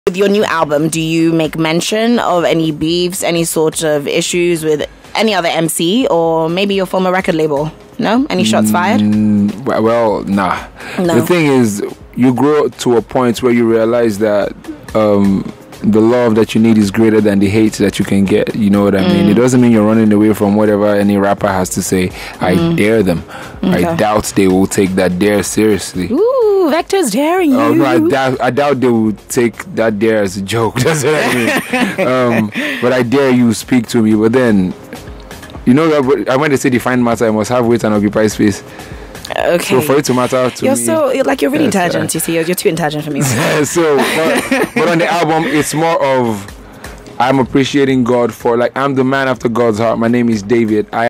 With your new album, do you make mention of any beefs, any sort of issues with any other MC or maybe your former record label? No? Any shots fired? Well, nah. No. The thing is, you grow to a point where you realize that the love that you need is greater than the hate that you can get. You know what I mean? It doesn't mean you're running away from whatever any rapper has to say. I dare them. Okay. I doubt they will take that dare seriously. Ooh, Vector's daring you. No, I doubt they will take that dare as a joke. That's what I mean. But I dare you speak to me. But then, you know, when they say define matter, I must have weight and occupy space. Okay. So for it to matter to you're me, you're really intelligent. You see, you're too intelligent for me. So, but on the album, it's more of I'm appreciating God for, like, I'm the man after God's heart. My name is David.